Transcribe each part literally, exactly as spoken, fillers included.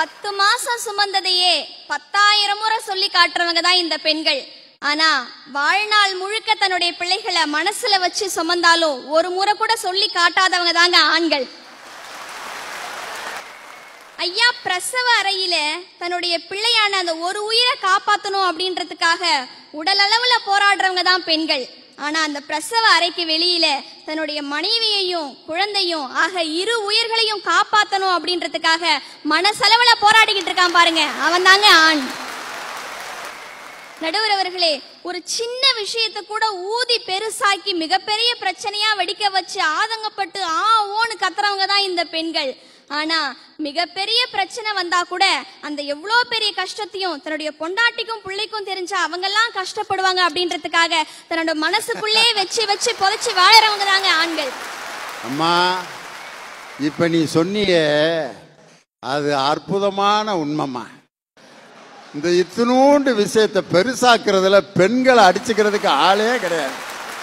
பத்து மாசம் சுமந்ததையே பத்தாயிரம் முறை சொல்லி காட்டுறவங்க தான் இந்த பெண்கள். ஆனா வாழ்நாள் முழுக்க தன்னுடைய பிள்ளைகளை மனசுல வச்சு சுமந்தாலும் ஒரு முறை கூட சொல்லி காட்டாதவங்க தாங்க ஆண்கள். ஐயா, பிரசவ அறையில தன்னுடைய பிள்ளையான அந்த ஒரு உயிரை காப்பாற்றணும் அப்படின்றதுக்காக உடல் அளவுல போராடுறவங்க தான் பெண்கள். ஆனா அந்த பிரசவ அறைக்கு வெளியில தன்னுடைய மனைவியையும் குழந்தையும் ஆக இரு உயிர்களையும் காப்பாற்றணும் அப்படின்றதுக்காக மனசளவுல போராடிக்கிட்டு இருக்கான் பாருங்க, அவன் தாங்க ஆண். நடுவர் அவர்களே, ஒரு சின்ன விஷயத்தை கூட ஊதி பெருசாக்கி மிகப்பெரிய பிரச்சனையா வெடிக்க வச்சு ஆதங்கப்பட்டு ஆ ஓன்னு கத்துறவங்க தான் இந்த பெண்கள். ஆனா மிகப்பெரிய பிரச்சனை வந்தா கூட அந்த எவ்வளோ பெரிய கஷ்டத்தையும் தன்னுடைய பொண்டாட்டிக்கும் பிள்ளைக்கும் தெரிஞ்சா அவங்க எல்லாம் கஷ்டப்படுவாங்க அப்படின்றதுக்காக தன்னோட மனசுக்குள்ளே வச்சு வச்சு புதைச்சு வாழறவங்க தாங்க ஆண்கள். அம்மா, இப்ப நீ சொன்னிய அது அற்புதமான உண்மைமா. இந்த இத்தினூண்டு விஷயத்தை பெருசாக்குறதுல பெண்களை அடிச்சுக்கிறதுக்கு ஆளே கிடையாது.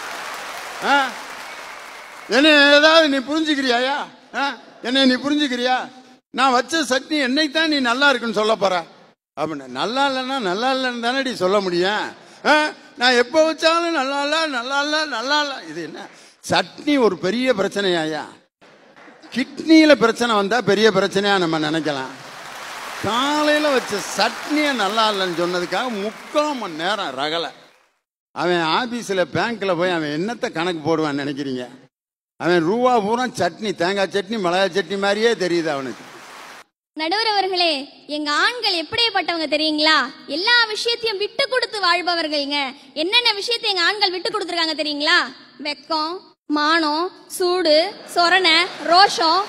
என்ன ஏதாவது நீ புரிஞ்சுக்கிறியா? என்ன நீ புரிஞ்சுக்கிறியா? நான் வச்ச சட்னி என்னைத்தான் நீ நல்லா இருக்குன்னு சொல்ல போற அப்படின்னு. நல்லா இல்லைன்னா நல்லா இல்லைன்னு தானடி சொல்ல முடியும். நான் எப்போ வச்சாலும் நல்லா இல்ல நல்லா இல்ல நல்லா இல்ல. இது என்ன சட்னி ஒரு பெரிய பிரச்சனையா? கிட்னியில பிரச்சனை வந்தா பெரிய பிரச்சனையா நம்ம நினைக்கலாம். காலையில வச்ச சட்னியை நல்லா இல்லைன்னு சொன்னதுக்காக முக்கால் மணி நேரம் ரகலை. அவன் ஆபீஸ்ல பேங்க்ல போய் அவன் என்னத்தை கணக்கு போடுவான்னு நினைக்கிறீங்க? அவன் ரூபா பூரா சட்னி, தேங்காய் சட்னி, மிளகாய் சட்னி மாதிரியே தெரியுது அவனுக்கு. நடுவர் அவர்களே, எங்க ஆண்கள் எப்படிப்பட்டவங்க தெரியுங்களா? எல்லா விஷயத்தையும் விட்டு கொடுத்து வாழ்பவர்கள்ங்க. என்னென்ன விஷயத்தை எங்க ஆண்கள் விட்டு கொடுத்துருக்காங்க தெரியுங்களா? வெக்கம், மானம், சூடு, சொரணை, ரோஷம்.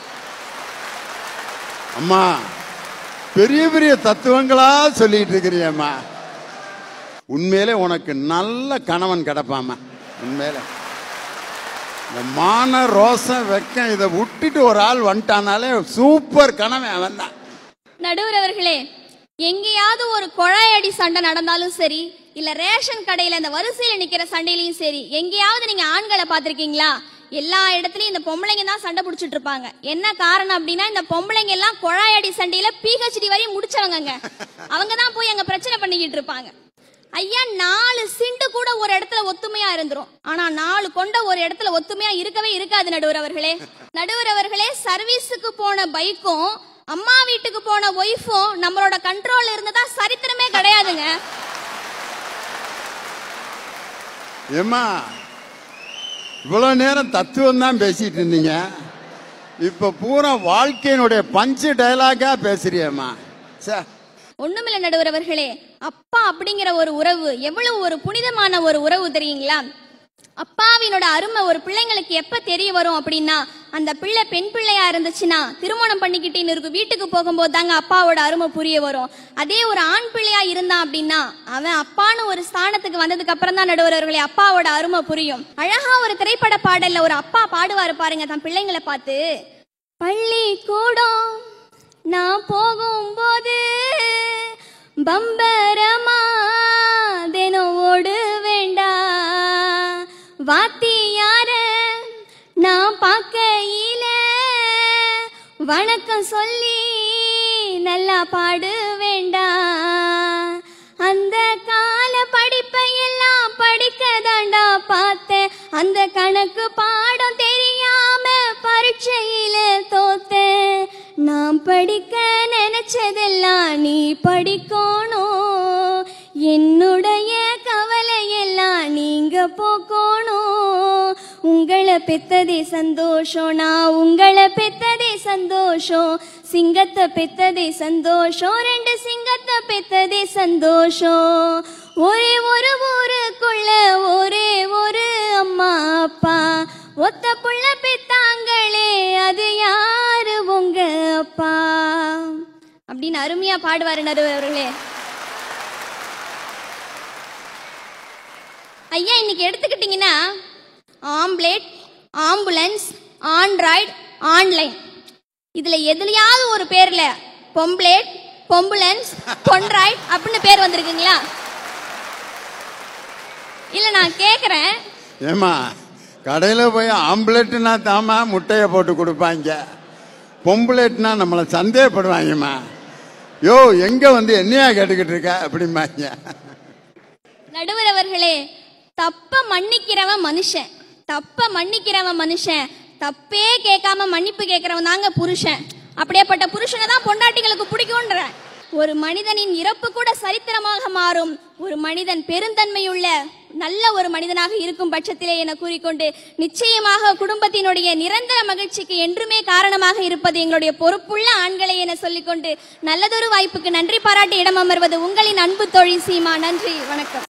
அம்மா, பெரிய பெரிய தத்துவங்களா சொல்லிட்டு இருக்கிறியம்மா. உண்மையிலே உனக்கு நல்ல கணவன் கிடப்பாமா. உண்மையில இந்த மான ரோசம் வெக்கம் இதை விட்டுட்டு ஒரு ஆள் வந்துட்டானாலே சூப்பர் கணவன் அவன் தான். நடுவர் அவர்களே, எங்கேயாவது ஒரு குழாயடி சண்டை நடந்தாலும் சரி, இல்ல ரேஷன் கடையில இந்த வரிசையில நிக்கிற சண்டையிலையும் சரி, எங்கேயாவது நீங்க ஆண்களை பாத்திருக்கீங்களா? எல்லா இடத்துலயும் இந்த பொம்பளைங்க தான் சண்டை பிடிச்சிட்டு இருப்பாங்க. என்ன காரணம் அப்படின்னா, இந்த பொம்பளைங்க எல்லாம் குழாயடி சண்டையில பிஹெச்டி வரையும் முடிச்சவங்க. அவங்க தான் போய் அங்க பிரச்சனை பண்ணிக்கிட்டு இருப்பாங்க. ஐயா, நாலு சிண்டு கூட ஒரு இடத்துல ஒத்துமையா இருந்துரும். ஆனா நாலு கொண்ட ஒரு இடத்துல ஒத்துமையா இருக்கவே இருக்காது நடுவர் அவர்களே. நடுவர் அவர்களே, சர்வீஸுக்கு போன பைக்கும் அம்மா வீட்டுக்கு போன ஒய்ஃபும் நம்மளோட கண்ட்ரோல் இருந்ததா சரித்திரமே கிடையாதுங்க. ஏம்மா, இவ்வளவு நேரம் தத்துவம் தான் பேசிட்டு இருந்தீங்க, இப்ப பூரா வாழ்க்கையினுடைய பஞ்சு டயலாகா பேசுறியம்மா. சார், ஒண்ணுமில்ல நடுவர் அவர்களே, அப்பா அப்படிங்கிற ஒரு உறவு எவ்வளவு ஒரு புனிதமான ஒரு உறவு தெரியுங்களா? அப்பாவினோட அருமை ஒரு பிள்ளைங்களுக்கு எப்ப தெரிய வரும் அப்படின்னா, அந்த பிள்ளை பெண் பிள்ளையா இருந்துச்சுன்னா திருமணம் பண்ணிக்கிட்டேன்னு இருக்கு வீட்டுக்கு போகும்போது தாங்க அப்பாவோட அருமை புரிய வரும். அதே ஒரு ஆண் பிள்ளையா இருந்தான் அப்படின்னா அவன் அப்பான்னு ஒரு ஸ்தானத்துக்கு வந்ததுக்கு அப்புறம் தான் நடுவர் அவர்களே அப்பாவோட அருமை புரியும். அழகா ஒரு திரைப்பட பாடல்ல ஒரு அப்பா பாடுவாரு பாருங்க தன் பிள்ளைங்களை பார்த்து, பள்ளி கூடம் நான் போகும்போது பம்பரமா தினம் ஓடு வேண்டா, வாத்தியார நான் பார்க்கையில வணக்கம் சொல்லி நல்லா பாடு வேண்டா, அந்த கால படிப்பை எல்லாம் படிக்க தாண்டா பார்த்தேன், அந்த கணக்கு பாடம் தெரியாம பரீட்சையில தோத்தேன், நான் படிக்க நினைச்சதெல்லாம் நீ படிக்கணும், என்னுடைய கவலை எல்லாம் நீங்க போக்கணும், உங்களை பெத்ததே சந்தோஷம், நான் உங்களை பெத்ததே சந்தோஷம், சிங்கத்தை பெத்ததே சந்தோஷம், ரெண்டு சிங்கத்தை பெத்ததே சந்தோஷம், ஒரே ஒரு ஊருக்குள்ள ஒரே ஒரு அம்மா அப்பா, ஒத்த புள்ள பெத்தாங்களே அது யாரு உங்க அப்பா அப்படின்னு அருமையா பாடுவாரு நடுவர் அவர்களே. ஐயா, இன்னைக்கு எடுத்துக்கிட்டீங்கன்னா ஆம்ப்லேட், ஆம்புலன்ஸ், ஆண்ட்ராய்டு, ஆன்லைன், இதுல எதுலயாவது ஒரு பேர்ல பொம்ப்ளேட், பொம்புலன்ஸ், பொன்ராய்ட் அப்படின்னு பேர் வந்திருக்குங்களா? இல்ல நான் கேக்குறேன், ஏமா கடையில போய் ஆம்புலெட்னா தாமா முட்டையை போட்டு கொடுப்பாங்க, பொம்புலேட்னா நம்மளை சந்தேகப்படுவாங்கம்மா. யோ எங்க வந்து என்னையா கேட்டுக்கிட்டு இருக்க அப்படிம்பாங்க. நடுவர் அவர்களே, தப்ப மன்னிக்கிறவன் மனுஷன், தப்ப மன்னிக்கிறவன் மனுஷன், தப்பே கேட்காம மன்னிப்பு கேட்கிறவன் தாங்க புருஷன். அப்படியேப்பட்ட புருஷனை தான் பொண்டாட்டிகளுக்கு பிடிக்கும்ன்ற. ஒரு மனிதனின் இறப்பு கூட சரித்திரமாக மாறும். ஒரு மனிதன் பெருந்தன்மையுள்ள நல்ல ஒரு மனிதனாக இருக்கும் பட்சத்திலே என கூறிக்கொண்டு, நிச்சயமாக குடும்பத்தினுடைய நிரந்தர மகிழ்ச்சிக்கு என்றுமே காரணமாக இருப்பது எங்களுடைய பொறுப்புள்ள ஆண்களை என சொல்லிக்கொண்டு, நல்லதொரு வாய்ப்புக்கு நன்றி பாராட்டி இடம் அமர்வது உங்களின் அன்பு தோழி சீமா. நன்றி, வணக்கம்.